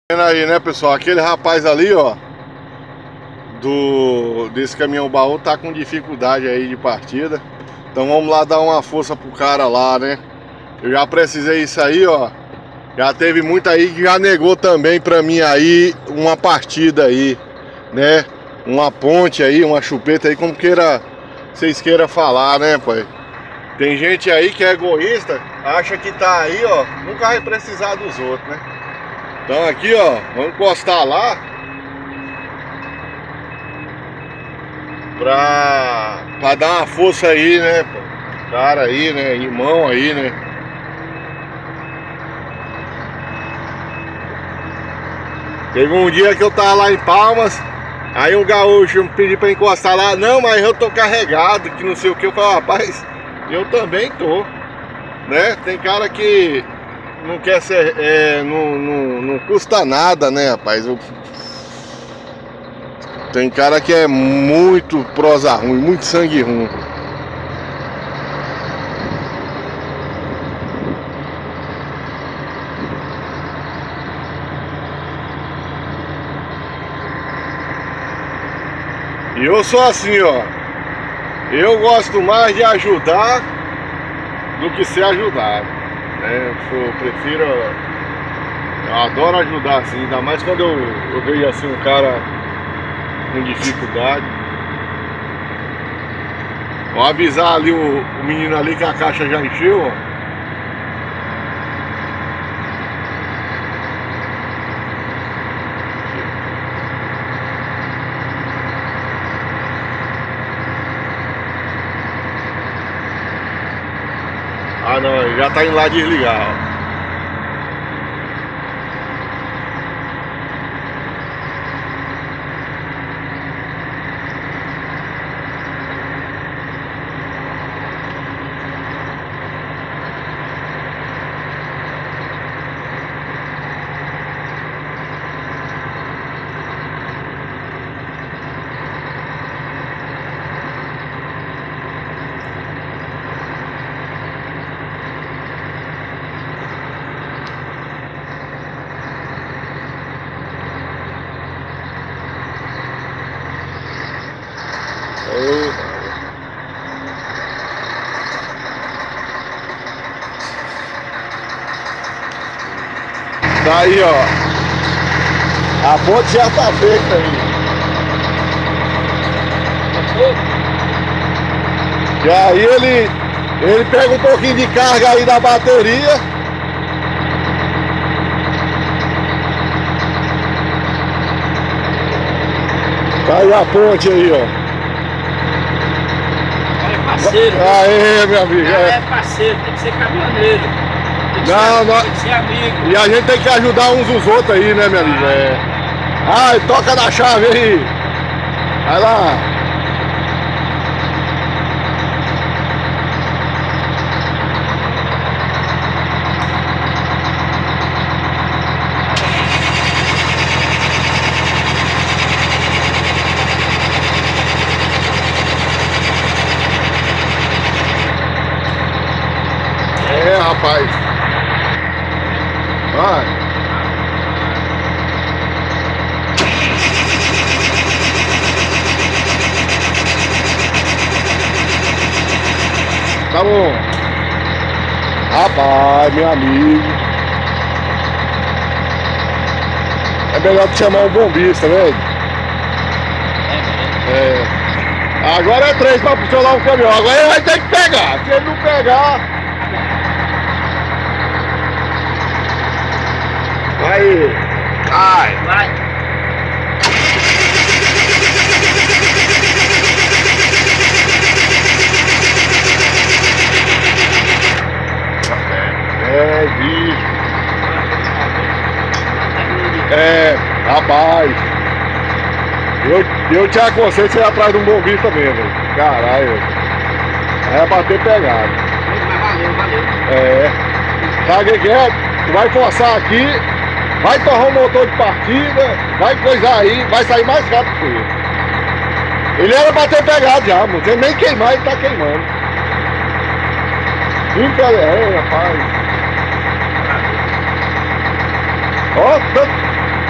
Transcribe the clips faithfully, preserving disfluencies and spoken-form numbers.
Vendo aí, né, pessoal? Aquele rapaz ali, ó, do desse caminhão baú tá com dificuldade aí de partida. Então vamos lá dar uma força pro cara lá, né? Eu já precisei isso aí, ó. Já teve muita aí que já negou também pra mim aí uma partida aí, né? Uma ponte aí, uma chupeta aí, como queira vocês queiram falar, né, pai? Tem gente aí que é egoísta, acha que tá aí, ó, nunca vai precisar dos outros, né? Então aqui, ó, vamos encostar lá pra, pra dar uma força aí, né, pô? Cara aí, né, irmão aí, né? Teve um dia que eu tava lá em Palmas, aí um gaúcho me pediu pra encostar lá. Não, mas eu tô carregado, que não sei o que. Eu falei, rapaz, eu também tô, né? Tem cara que não quer ser, é, não, não, não custa nada, né, rapaz? Eu... Tem cara que é muito prosa ruim, muito sangue ruim. E eu sou assim, ó. Eu gosto mais de ajudar do que ser ajudado, né? Eu, sou, eu prefiro, eu adoro ajudar assim, ainda mais quando eu, eu vejo assim um cara com dificuldade. Vou avisar ali o, o menino ali que a caixa já encheu, ó. Ah não, ele já tá indo lá desligar, ó. Daí, ó, a ponte já tá feita aí. E aí ele, ele pega um pouquinho de carga aí da bateria. Tá aí a ponte aí, ó. É parceiro. Aê, meu amigo. É, é parceiro, tem que ser caminhoneiro. Tem que, não, ser, não. tem que ser amigo. E a gente tem que ajudar uns os outros aí, né, meu amigo? É. Ai, toca na chave aí. Vai lá. É, rapaz. Vai. Tá bom. Rapaz, meu amigo. É melhor te chamar um bombista, velho. É. Agora é três pra funcionar um caminhão. Agora ele vai ter que pegar. Se ele não pegar. Aí, vai, vai. É, bicho. É, rapaz. Eu, eu te aconselho você ir atrás de um bombista mesmo, velho. Caralho. É bater pegado. Mas valeu, valeu. É. Sabe o que é? Tu vai forçar aqui. Vai torrar o motor de partida, vai coisar aí, vai sair mais rápido que ele. Ele era pra ter pegado já, não tem nem queimar, ele tá queimando. Tudo pra... É, rapaz. Ó, tanto...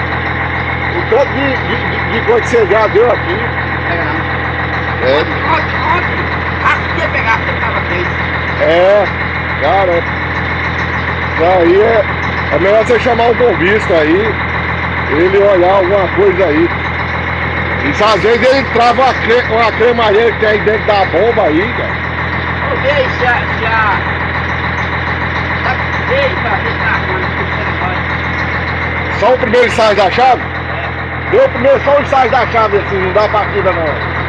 tanto de, de, de, de coisa que você já deu aqui. Pega não. É, Ontem, ontem, ontem. Acho que ia pegar, porque tava três. é, cara, isso aí é, é melhor você chamar um bombista aí, ele olhar alguma coisa aí. Isso às vezes ele trava uma, cre uma cremadeira que tem dentro da bomba aí, cara. Vamos ver aí se a... Se a... Tá feio pra ver se tá ruim, porque Só o primeiro ensaio da chave? é. Deu primeiro só o ensaio da chave assim, não dá partida não.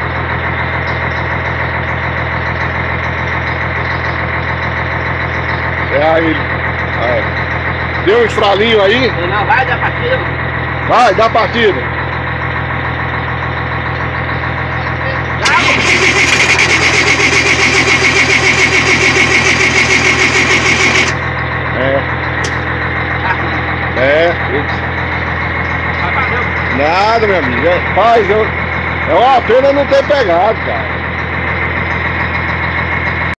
É aí. Aí. Deu um estralinho aí? Ele não vai dar partida, não. Vai, dá partida. É. É. Vai, valeu. Nada, meu amigo. É, Paz, eu, é uma pena não ter pegado, cara.